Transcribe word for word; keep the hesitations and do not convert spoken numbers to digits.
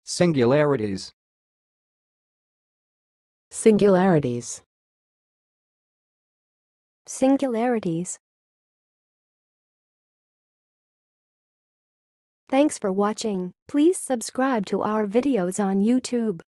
Singularities. Singularities. Singularities. Thanks for watching. Please subscribe to our videos on YouTube.